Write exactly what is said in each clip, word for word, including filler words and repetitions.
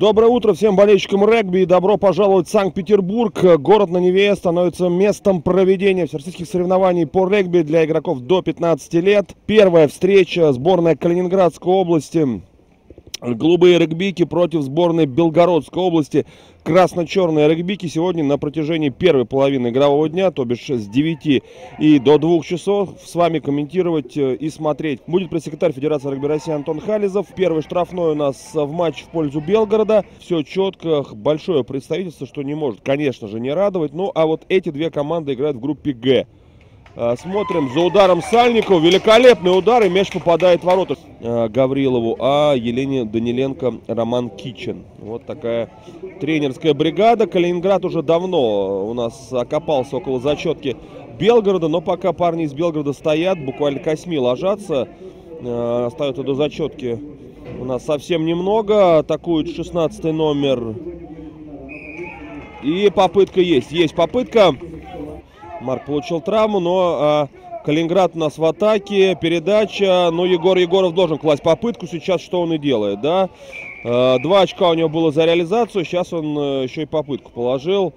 Доброе утро всем болельщикам регби и добро пожаловать в Санкт-Петербург. Город на Неве становится местом проведения всероссийских соревнований по регби для игроков до пятнадцати лет. Первая встреча сборная Калининградской области. Голубые регбики против сборной Белгородской области. Красно-черные регбики сегодня на протяжении первой половины игрового дня, то бишь с девяти и до двух часов, с вами комментировать и смотреть будет пресс-секретарь Федерации регби России Антон Хализов. Первый штрафной у нас в матче в пользу Белгорода. Все четко, большое представительство, что не может, конечно же, не радовать. Ну, а вот эти две команды играют в группе Г. Смотрим за ударом Сальникова. Великолепный удар, и мяч попадает в ворота Гаврилову, а Елене Даниленко Роман Кичен. Вот такая тренерская бригада. Калининград уже давно у нас окопался около зачетки Белгорода, но пока парни из Белгорода стоят, буквально к осьми ложатся. Остается до зачетки у нас совсем немного. Атакует шестнадцатый номер. И попытка есть. Есть попытка. Марк получил травму, но а, Калининград у нас в атаке. Передача. Ну, Егор Егоров должен класть попытку. Сейчас что он и делает, да? А, два очка у него было за реализацию. Сейчас он а, еще и попытку положил.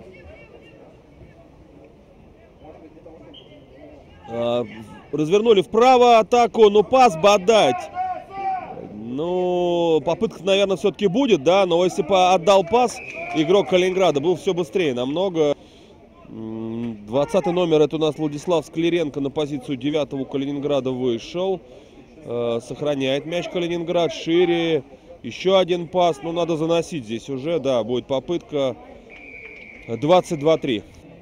А, развернули вправо атаку. Ну, пас бы отдать. Ну, попытка, наверное, все-таки будет, да? Но если бы отдал пас игрок Калининграда, был все быстрее намного. двадцатый номер, это у нас Владислав Скляренко, на позицию девятого у Калининграда вышел. Э, сохраняет мяч Калининград. Шире. Еще один пас. Ну, надо заносить здесь уже. Да, будет попытка. двадцать два три.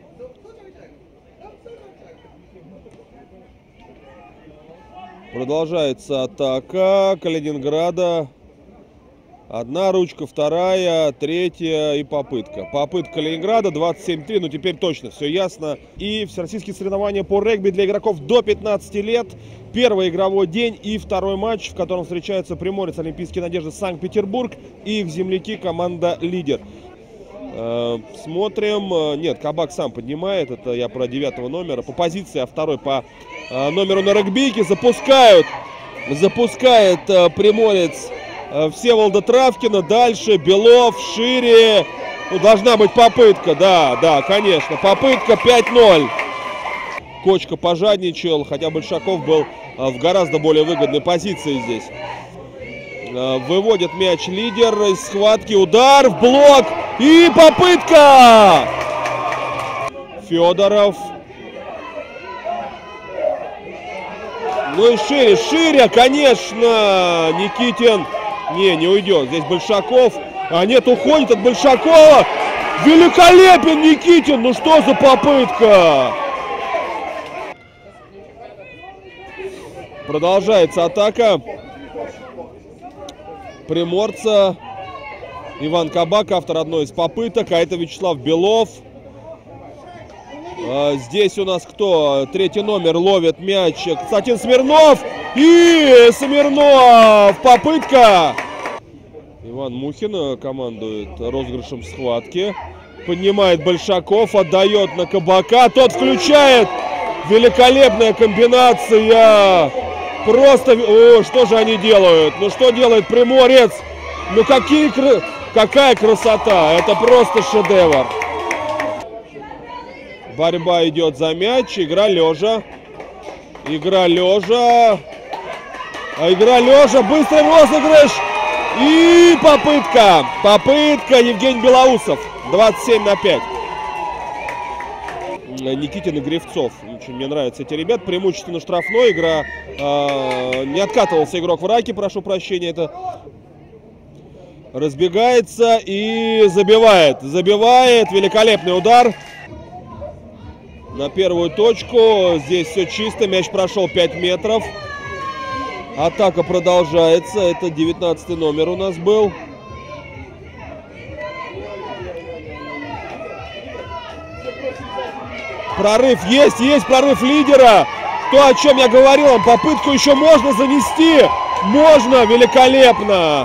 Продолжается атака Калининграда. Одна ручка, вторая, третья и попытка. Попытка Калининграда, двадцать семь три, ну теперь точно все ясно. И всероссийские соревнования по регби для игроков до пятнадцати лет. Первый игровой день и второй матч, в котором встречаются Приморец, Олимпийские надежды, Санкт-Петербург и их земляки, команда «Лидер». Э, смотрим. Нет, Кабак сам поднимает, это я про девятого номера. По позиции, а второй по э, номеру на регбике. Запускают, запускает э, Приморец Всеволода Травкина. Дальше Белов, шире. Ну, должна быть попытка, да, да, конечно. Попытка пять ноль. Кочка пожадничал, хотя Большаков был в гораздо более выгодной позиции здесь. Выводит мяч Лидер из схватки. Удар в блок. И попытка. Федоров. Ну и шире, шире, конечно. Никитин. Не, не уйдет. Здесь Большаков. А нет, уходит от Большакова. Великолепен Никитин. Ну что за попытка? Продолжается атака Приморца. Иван Кабак, автор одной из попыток. А это Вячеслав Белов. А здесь у нас кто? Третий номер ловит мяч. Константин Смирнов. И Смирнов. Попытка. Иван Мухин командует розыгрышем схватки. Поднимает Большаков. Отдает на Кабака. Тот включает. Великолепная комбинация. Просто... О, что же они делают? Ну что делает Приморец? Ну какие... какая красота. Это просто шедевр. Борьба идет за мяч. Игра лежа. Игра лежа. Игра лежа. Быстрый розыгрыш. И попытка. Попытка. Евгений Белоусов. двадцать семь на пять. Никитин и Гривцов. Очень мне нравятся эти ребят. Преимущественно штрафной. Игра. Э, не откатывался игрок в раке. Прошу прощения. Это... Разбегается и забивает. Забивает. Великолепный удар. На первую точку. Здесь все чисто. Мяч прошел пять метров. Атака продолжается. Это девятнадцатый номер у нас был. Прорыв есть. Есть прорыв Лидера. То, о чем я говорил. Попытку еще можно занести. Можно. Великолепно.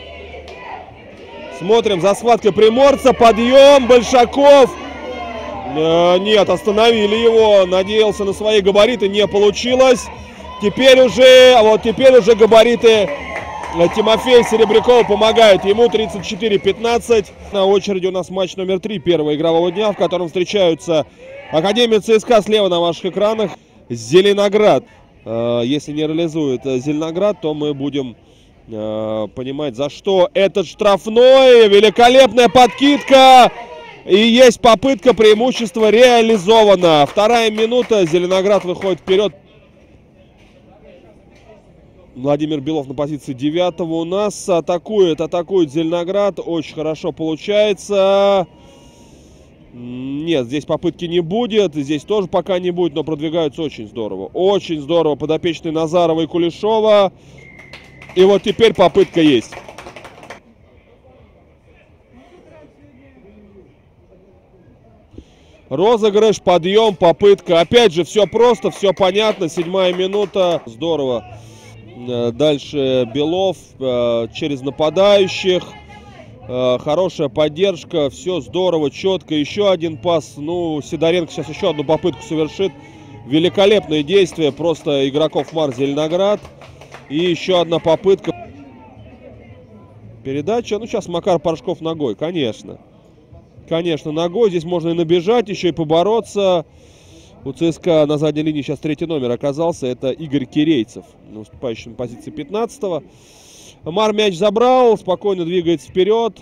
Смотрим за схваткой Приморца. Подъем. Большаков. Э, нет, остановили его. Надеялся на свои габариты, не получилось. Теперь уже, а вот теперь уже габариты Тимофея Серебрякова помогают ему. Тридцать четыре пятнадцать. На очереди у нас матч номер три первого игрового дня, в котором встречаются Академия ЦСКА слева на ваших экранах. Зеленоград. Э, если не реализует Зеленоград, то мы будем э, понимать, за что. Этот штрафной. Великолепная подкидка. И есть попытка, преимущество реализовано. Вторая минута. Зеленоград выходит вперед. Владимир Белов на позиции девятого у нас. Атакует, атакует Зеленоград. Очень хорошо получается. Нет, здесь попытки не будет. Здесь тоже пока не будет, но продвигаются очень здорово. Очень здорово. Подопечные Назарова и Кулешова. И вот теперь попытка есть. Розыгрыш, подъем, попытка. Опять же, все просто, все понятно. Седьмая минута. Здорово. Дальше Белов через нападающих. Хорошая поддержка. Все здорово, четко. Еще один пас. Ну, Сидоренко сейчас еще одну попытку совершит. Великолепные действия просто игроков МАР Зеленоград. И еще одна попытка. Передача. Ну, сейчас Макар Паршков ногой, конечно. Конечно, ногой. Здесь можно и набежать, еще и побороться. У ЦСКА на задней линии сейчас третий номер оказался. Это Игорь Кирейцев, выступающий на позиции пятнадцатого. МАР мяч забрал, спокойно двигается вперед.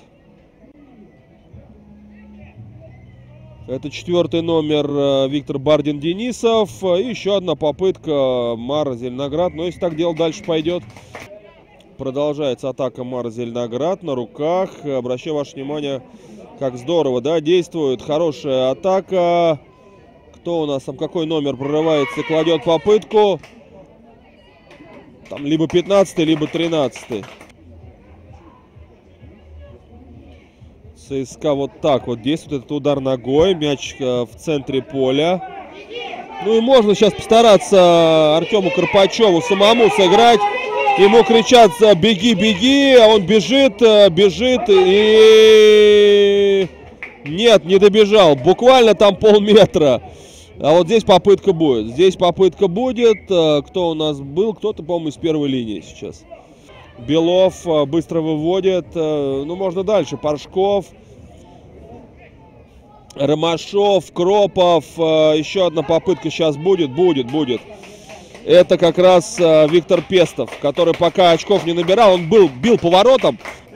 Это четвертый номер Виктор Бардин-Денисов. И еще одна попытка МАР Зеленоград. Но если так дело дальше пойдет. Продолжается атака МАР Зеленоград на руках. Обращаю ваше внимание, как здорово, да, действует. Хорошая атака. Кто у нас там, какой номер прорывается, кладет попытку. Там либо пятнадцатый, либо тринадцатый. ЦСКА вот так вот действует. Этот удар ногой. Мяч в центре поля. Ну и можно сейчас постараться Артему Карпачеву самому сыграть. Ему кричат: беги, беги. А он бежит, бежит и... Нет, не добежал. Буквально там полметра. А вот здесь попытка будет. Здесь попытка будет. Кто у нас был? Кто-то, по-моему, из первой линии сейчас. Белов быстро выводит. Ну, можно дальше. Паршков. Ромашов. Кропов. Еще одна попытка сейчас будет. Будет, будет. Это как раз Виктор Пестов, который пока очков не набирал. Он был, бил поворотом.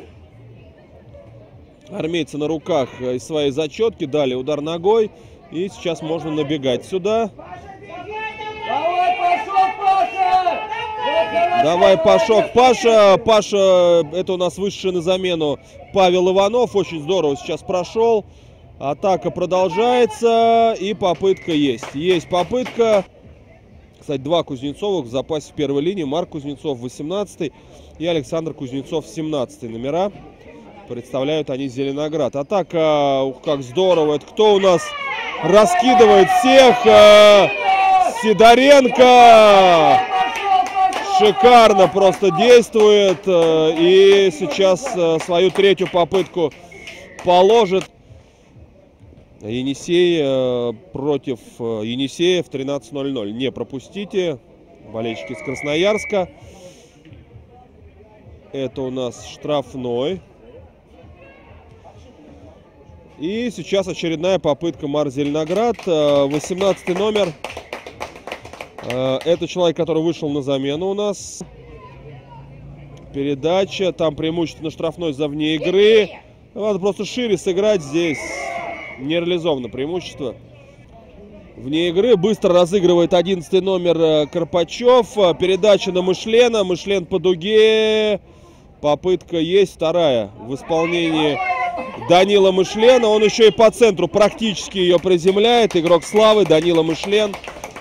Армейцы на руках из своей зачетки. Дали удар ногой. И сейчас можно набегать сюда. Давай, Пашок, Паша! Давай, Пашок, Паша. Паша, это у нас вышедший на замену Павел Иванов. Очень здорово сейчас прошел. Атака продолжается. И попытка есть. Есть попытка. Кстати, два Кузнецовых в запасе в первой линии. Марк Кузнецов восемнадцатый и Александр Кузнецов семнадцатый номера. Представляют они Зеленоград. Атака, ух, как здорово. Это кто у нас раскидывает всех? Сидоренко. Шикарно просто действует. И сейчас свою третью попытку положит. Енисей против Енисея в тринадцать ноль ноль. Не пропустите. Болельщики из Красноярска. Это у нас штрафной. И сейчас очередная попытка МАР Зеленоград. восемнадцатый номер. Это человек, который вышел на замену у нас. Передача. Там преимущественно штрафной за вне игры. Надо просто шире сыграть здесь. Не реализовано преимущество. Вне игры. Быстро разыгрывает одиннадцатый номер Карпачев. Передача на Мышлена. Мышлен по дуге. Попытка есть. Вторая в исполнении Данила Мышлена. Он еще и по центру практически ее приземляет. Игрок славы Данила Мышлен.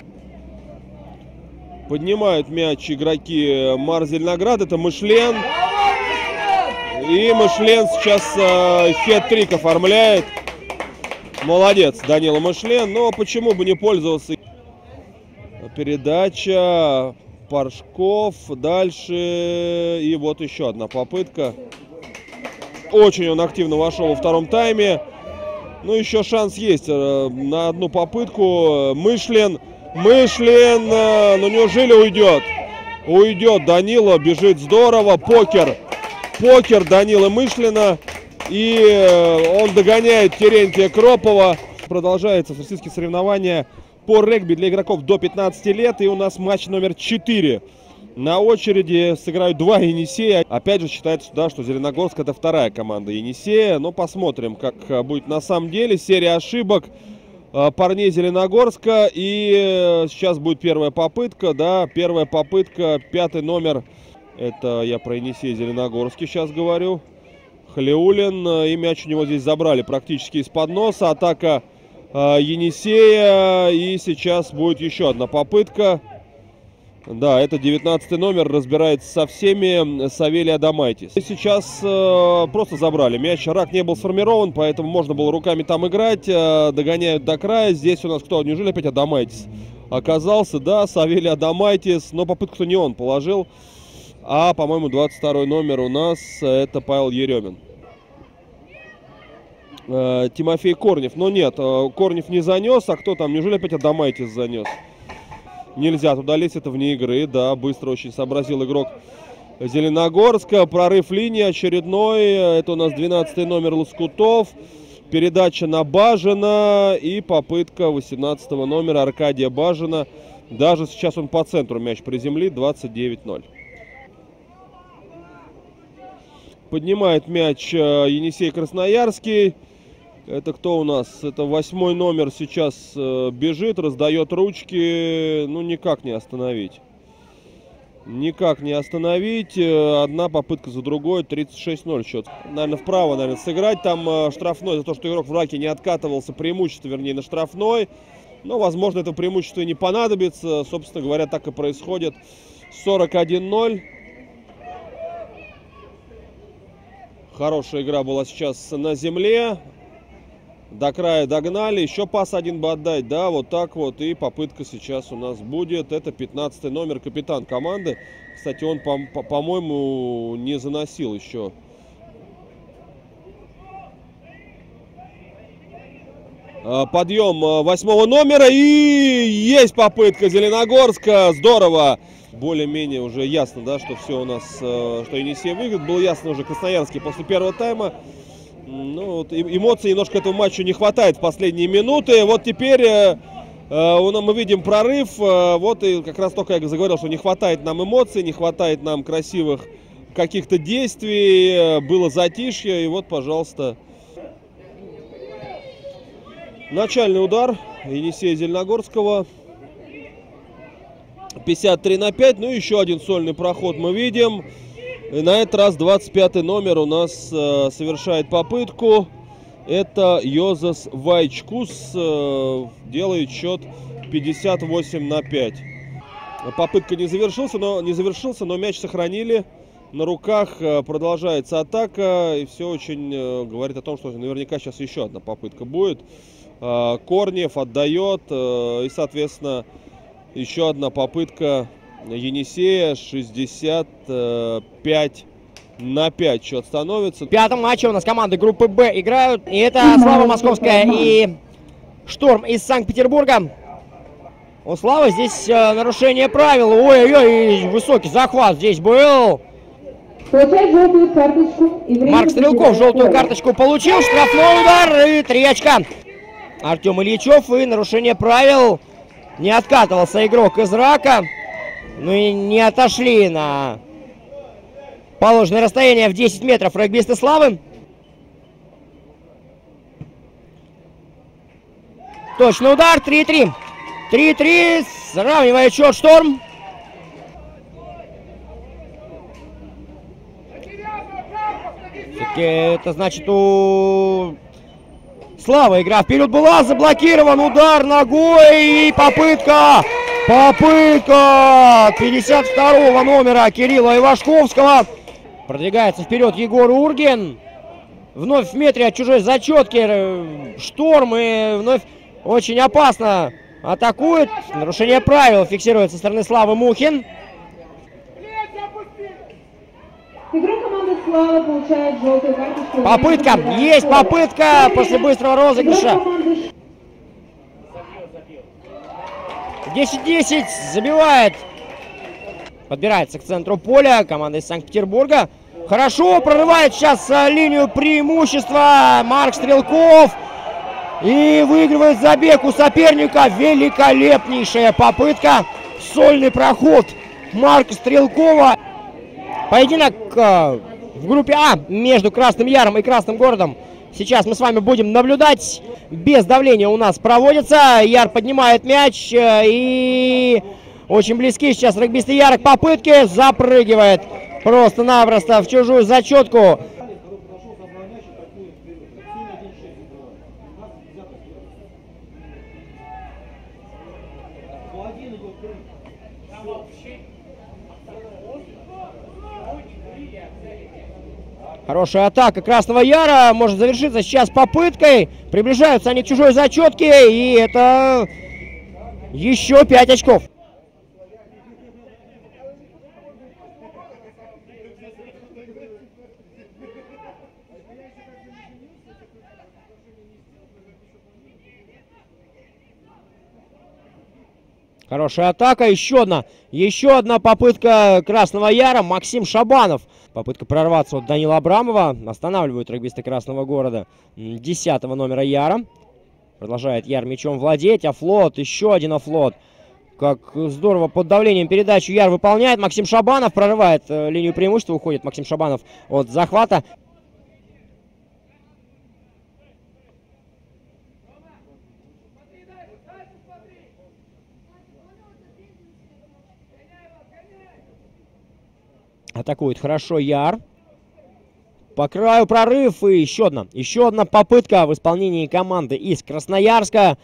Поднимают мяч игроки МАР Зеленоград. Это Мышлен. И Мышлен сейчас э, хет-трик оформляет. Молодец Данила Мышлен. Но почему бы не пользоваться? Передача. Паршков. Дальше. И вот еще одна попытка. Очень он активно вошел во втором тайме. Ну, еще шанс есть на одну попытку. Мышлин, Мышлин, ну неужели уйдет? Уйдет Данила, бежит здорово. Покер, покер Данила Мышлина. И он догоняет Терентия Кропова. Продолжается всероссийские соревнования по регби для игроков до пятнадцати лет. И у нас матч номер четыре. На очереди сыграют два Енисея. Опять же считается, да, что Зеленогорск — это вторая команда Енисея. Но посмотрим, как будет на самом деле. Серия ошибок парней Зеленогорска. И сейчас будет первая попытка. Да, первая попытка. Пятый номер. Это я про Енисей Зеленогорский сейчас говорю. Халиулин. И мяч у него здесь забрали практически из-под носа. Атака Енисея. И сейчас будет еще одна попытка. Да, это девятнадцатый номер, разбирается со всеми, Савелий Адамайтис. Сейчас э, просто забрали мяч, рак не был сформирован, поэтому можно было руками там играть. Э, догоняют до края. Здесь у нас кто? Неужели опять Адамайтис оказался? Да, Савелий Адамайтис, но попытку-то не он положил. А, по-моему, двадцать второй номер у нас это Павел Еремин. Э, Тимофей Корнев, но нет, э, Корнев не занес, а кто там? Неужели опять Адамайтис занес? Нельзя туда лезть, это вне игры. Да, быстро очень сообразил игрок Зеленогорска. Прорыв линии очередной. Это у нас двенадцатый номер Лоскутов. Передача на Бажина. И попытка восемнадцатого номера Аркадия Бажина. Даже сейчас он по центру мяч приземлит. двадцать девять ноль. Поднимает мяч Енисей Красноярский. Это кто у нас? Это восьмой номер сейчас э, бежит, раздает ручки. Ну, никак не остановить. Никак не остановить. Одна попытка за другой. тридцать шесть ноль счет. Наверное, вправо, наверное, сыграть. Там э, штрафной за то, что игрок в раке не откатывался. Преимущество, вернее, на штрафной. Но, возможно, это преимущество и не понадобится. Собственно говоря, так и происходит. сорок один ноль. Хорошая игра была сейчас на земле. До края догнали. Еще пас один бы отдать. Да, вот так вот. И попытка сейчас у нас будет. Это пятнадцатый номер, капитан команды. Кстати, он, по-моему, не заносил еще. Подъем восьмого номера. И есть попытка Зеленогорска. Здорово. Более-менее уже ясно, да, что все у нас, что Енисей выиграет. Было ясно уже Красноярский после первого тайма. Ну, вот, эмоций немножко этому матчу не хватает в последние минуты. Вот теперь э, э, мы видим прорыв. Э, вот и как раз только я заговорил, что не хватает нам эмоций, не хватает нам красивых каких-то действий. Э, было затишье. И вот, пожалуйста, начальный удар Енисея Зеленогорского. пятьдесят три на пять. Ну, еще один сольный проход мы видим. И на этот раз двадцать пятый номер у нас э, совершает попытку. Это Йозас Вайчкус. Э, делает счет пятьдесят восемь на пять. Попытка не завершился, но, не завершился, но мяч сохранили. На руках э, продолжается атака. И все очень э, говорит о том, что наверняка сейчас еще одна попытка будет. Э, Корнев отдает. Э, и, соответственно, еще одна попытка Енисея. Шестьдесят пять на пять счет становится. В пятом матче у нас команды группы Б играют. И это Слава Московская и Шторм из Санкт-Петербурга. У Славы здесь э, нарушение правил. Ой-ой-ой, высокий захват здесь был. Марк Стрелков желтую карточку получил. Штрафной удар и три очка. Артем Ильичев, и нарушение правил. Не откатывался игрок из рака. Ну и не отошли на положенное расстояние в десять метров регбисты Славы. Точный удар. три три. три три. Сравнивает счет Шторм. Это значит, у Славы игра вперед была. Заблокирован удар ногой. И попытка. Попытка пятьдесят второго номера Кирилла Ивашковского. Продвигается вперед Егор Ургин. Вновь в метре от чужой зачетки Шторм. И вновь очень опасно атакует. Нарушение правил фиксирует со стороны Славы Мухин. Игрок команды Ярослава получает желтую карточку. Попытка, есть попытка после быстрого розыгрыша. десять-десять забивает. Подбирается к центру поля команда из Санкт-Петербурга. Хорошо прорывает сейчас линию преимущества Марк Стрелков. И выигрывает забег у соперника. Великолепнейшая попытка. Сольный проход Марка Стрелкова. Поединок э, в группе А между Красным Яром и Красным Городом. Сейчас мы с вами будем наблюдать. Без давления у нас проводится. Яр поднимает мяч. Э, и очень близки сейчас регбисты Яра к попытке. Запрыгивает просто-напросто в чужую зачетку. Хорошая атака Красного Яра может завершиться сейчас попыткой. Приближаются они к чужой зачетке. И это еще пять очков. Хорошая атака. Еще одна. Еще одна попытка Красного Яра. Максим Шабанов. Попытка прорваться от Данила Абрамова. Останавливают регбисты Красного Города десятого номера Яра. Продолжает Яр мячом владеть. Офлот. Еще один офлот. Как здорово под давлением передачу Яр выполняет. Максим Шабанов прорывает э, линию преимущества. Уходит Максим Шабанов от захвата. Атакует хорошо Яр. По краю прорыв. И еще одна. Еще одна попытка в исполнении команды из Красноярска.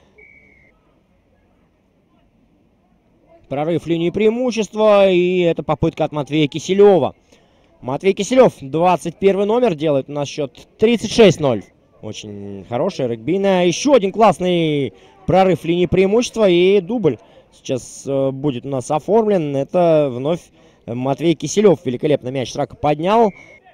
Прорыв линии преимущества. И это попытка от Матвея Киселева. Матвей Киселев, двадцать первый номер, делает у нас счет тридцать шесть ноль. Очень хорошая регбийная. Еще один классный прорыв линии преимущества. И дубль сейчас э, будет у нас оформлен. Это вновь Матвей Киселев великолепно мяч с рака поднял.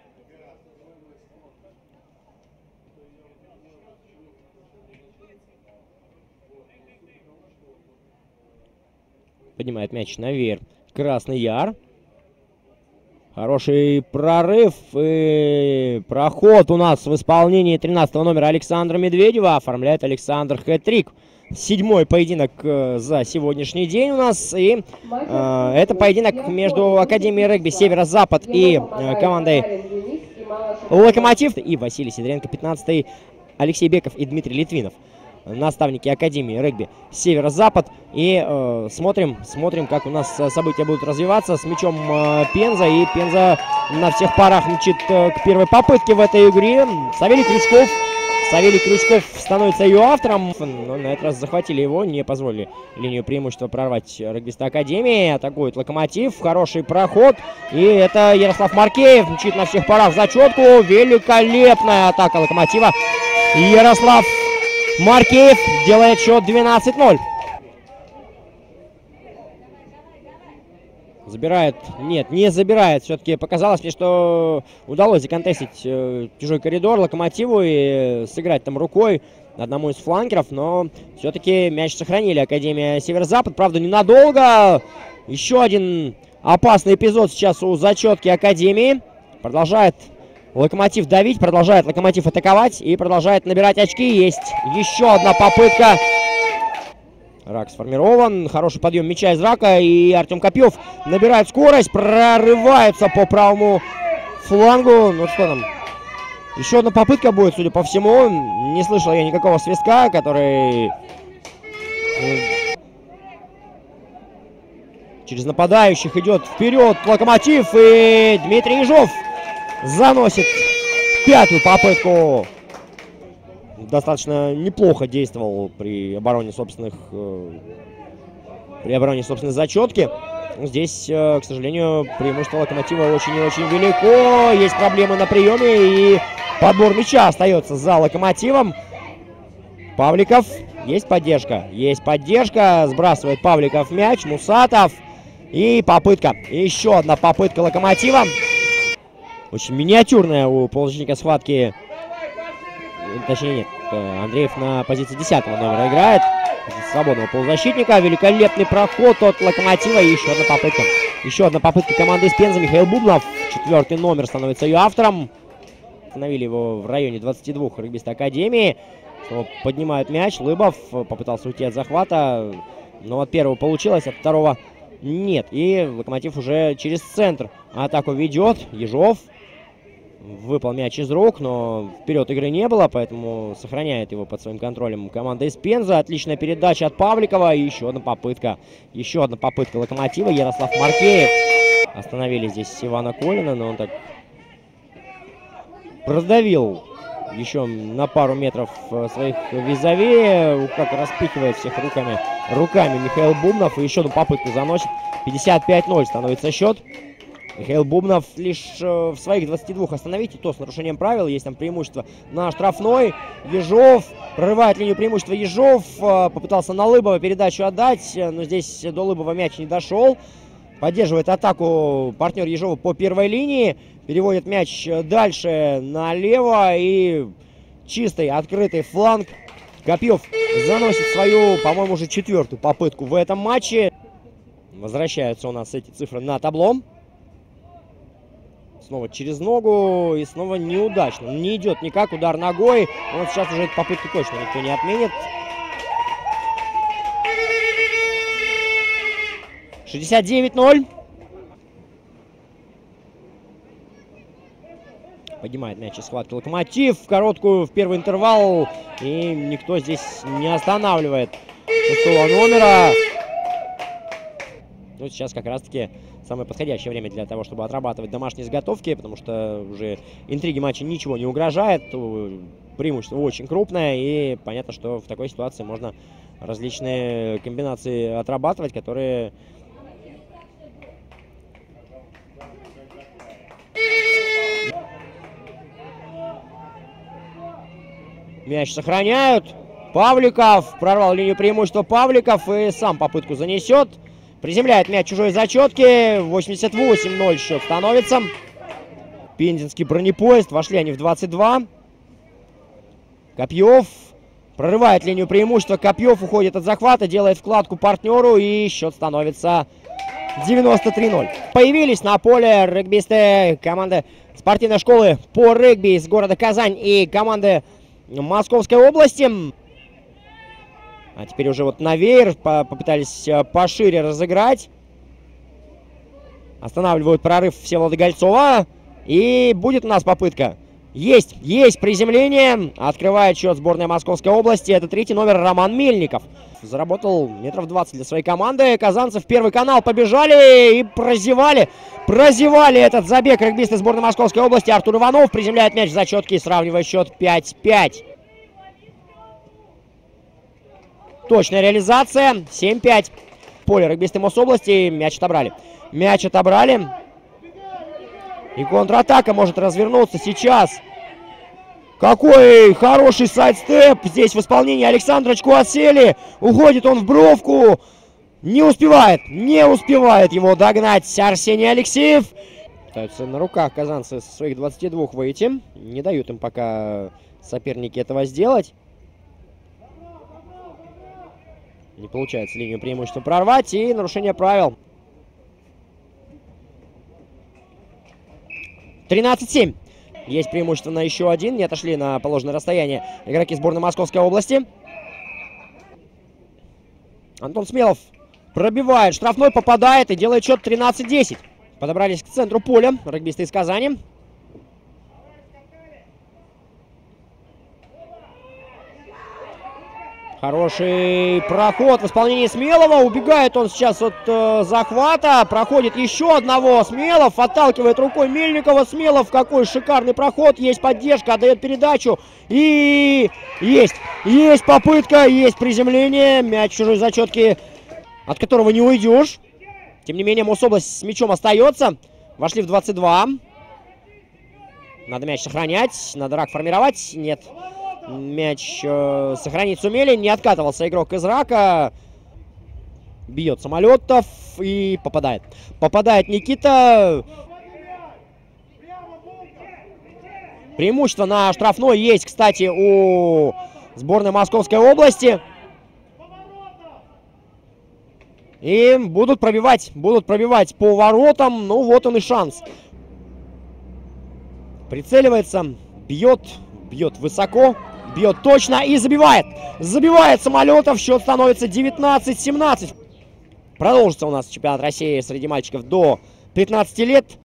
Поднимает мяч наверх Красный Яр. Хороший прорыв и проход у нас в исполнении тринадцатого номера Александра Медведева. Оформляет Александр хэт-трик. Седьмой поединок э, за сегодняшний день у нас. И э, это поединок между Академией регби Северо-Запад и э, командой Локомотив. И Василий Сидоренко, пятнадцатый, Алексей Беков и Дмитрий Литвинов. Наставники Академии регби Северо-Запад. И э, смотрим, смотрим, как у нас события будут развиваться. С мячом э, Пенза. И Пенза на всех парах мчит э, к первой попытке в этой игре. Савелий Крючков. Савелий Крючков становится ее автором, но на этот раз захватили его, не позволили линию преимущества прорвать регбисты Академии. Атакует Локомотив, хороший проход. И это Ярослав Маркеев, мчит на всех парах в зачетку. Великолепная атака Локомотива. Ярослав Маркеев делает счет двенадцать ноль. Забирает. Нет, не забирает. Все-таки показалось мне, что удалось законтестить э, чужой коридор Локомотиву и сыграть там рукой одному из фланкеров. Но все-таки мяч сохранили Академия Северо-Запад. Правда, ненадолго. Еще один опасный эпизод сейчас у зачетки Академии. Продолжает Локомотив давить, продолжает Локомотив атаковать и продолжает набирать очки. Есть еще одна попытка. Рак сформирован. Хороший подъем мяча из рака. И Артем Копьев набирает скорость. Прорывается по правому флангу. Ну что там? Еще одна попытка будет, судя по всему. Не слышал я никакого свистка, который через нападающих идет вперед Локомотив. И Дмитрий Ежов заносит пятую попытку. Достаточно неплохо действовал при обороне собственных э, при обороне собственной зачетки. Здесь, э, к сожалению, преимущество Локомотива очень и очень велико. Есть проблемы на приеме, и подбор мяча остается за Локомотивом. Павликов. Есть поддержка. Есть поддержка. Сбрасывает Павликов мяч. Мусатов. И попытка. Еще одна попытка Локомотива. очень миниатюрная у полузащитника схватки. Точнее, нет, Андреев на позиции десятого номера играет. Свободного полузащитника. Великолепный проход от Локомотива. И еще одна попытка. Еще одна попытка команды из Пензы. Михаил Бубнов. Четвертый номер становится ее автором. Остановили его в районе двадцати двух регбиста Академии. Снова поднимает мяч. Лыбов попытался уйти от захвата. Но от первого получилось, от второго нет. И Локомотив уже через центр атаку ведет. Ежов выпал мяч из рук, но вперед игры не было, поэтому сохраняет его под своим контролем команда из Пензы. Отличная передача от Павликова. И еще одна попытка. Еще одна попытка Локомотива. Ярослав Маркеев. Остановили здесь Ивана Колина, но он так продавил еще на пару метров своих визави. Как распихивает всех руками, руками Михаил Бубнов. И еще одну попытку заносит. пятьдесят пять ноль становится счет. Михаил Бубнов лишь э, в своих двадцати двух остановить, и то с нарушением правил. Есть там преимущество на штрафной. Ежов прорывает линию преимущества. Ежов э, попытался на Лыбова передачу отдать, но здесь до Лыбова мяч не дошел. Поддерживает атаку партнер Ежова по первой линии. Переводит мяч дальше налево. И чистый открытый фланг. Копьев заносит свою, по-моему, уже четвертую попытку в этом матче. Возвращаются у нас эти цифры на табло. Снова через ногу и снова неудачно. Не идет никак, удар ногой. Вот сейчас уже эту попытку точно никто не отменит. шестьдесят девять ноль. Поднимает мяч из схватки Локомотив. В короткую, в первый интервал. И никто здесь не останавливает шестого номера. Ну, сейчас как раз-таки самое подходящее время для того, чтобы отрабатывать домашние заготовки, потому что уже интриги матча ничего не угрожает. Преимущество очень крупное, и понятно, что в такой ситуации можно различные комбинации отрабатывать, которые мяч сохраняют. Павликов прорвал линию преимущества. Павликов и сам попытку занесет. Приземляет мяч чужой зачетки. восемьдесят восемь ноль счет становится. Пензенский бронепоезд. Вошли они в двадцать два. Копьев прорывает линию преимущества. Копьев уходит от захвата. Делает вкладку партнеру. И счет становится девяносто три ноль. Появились на поле регбисты команды спортивной школы по регби из города Казань и команды Московской области. А теперь уже вот на веер попытались пошире разыграть. Останавливают прорыв Всеволода Гольцова. И будет у нас попытка. Есть, есть приземление. Открывает счет сборная Московской области. Это третий номер Роман Мельников. Заработал метров двадцать для своей команды. Казанцы в первый канал побежали и прозевали. Прозевали этот забег регбисты сборной Московской области. Артур Иванов приземляет мяч в зачетке и сравнивает счет пять пять. Точная реализация. семь пять. Поле регбисты Мособласти. Мяч отобрали. Мяч отобрали. И контратака может развернуться сейчас. Какой хороший сайдстеп. Здесь в исполнении Александра Чкуасели. Уходит он в бровку. Не успевает. Не успевает его догнать Арсений Алексеев. Пытаются на руках казанцы со своих двадцати двух выйти. Не дают им пока соперники этого сделать. Не получается линию преимущества прорвать. И нарушение правил. тринадцать семь. Есть преимущество на еще один. Не отошли на положенное расстояние игроки сборной Московской области. Антон Смелов пробивает. Штрафной попадает и делает счет тринадцать десять. Подобрались к центру поля регбисты из Казани. Хороший проход в исполнении Смелова. Убегает он сейчас от э, захвата. Проходит еще одного. Смелов отталкивает рукой Мельникова. Смелов, какой шикарный проход. Есть поддержка, отдает передачу. И есть. Есть попытка, есть приземление. Мяч в чужой зачетке, от которого не уйдешь. Тем не менее, Мособласть с мячом остается. Вошли в двадцать два. Надо мяч сохранять. Надо рак формировать. Нет. Мяч э, сохранить сумели. Не откатывался игрок из рака. Бьет Самолетов и попадает. Попадает Никита. Преимущество на штрафной есть, кстати, у сборной Московской области. И будут пробивать, будут пробивать по воротам. Ну, вот он и шанс. Прицеливается, бьет, бьет высоко, бьет точно и забивает. Забивает Самолетов, счет становится девятнадцать семнадцать. Продолжится у нас чемпионат России среди мальчиков до пятнадцати лет.